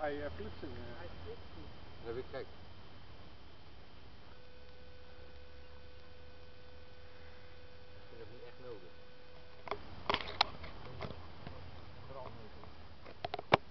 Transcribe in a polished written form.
Hij flitsen. Hij flitst niet. Dan heb ik kijk.